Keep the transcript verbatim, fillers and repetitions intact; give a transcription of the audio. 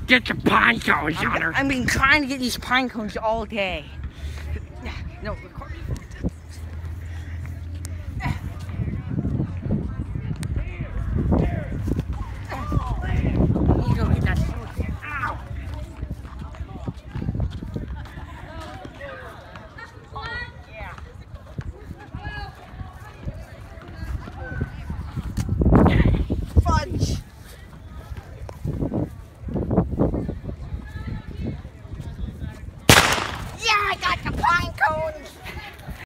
get your pine cones, Hunter. I've been trying to get these pine cones all day. No, record.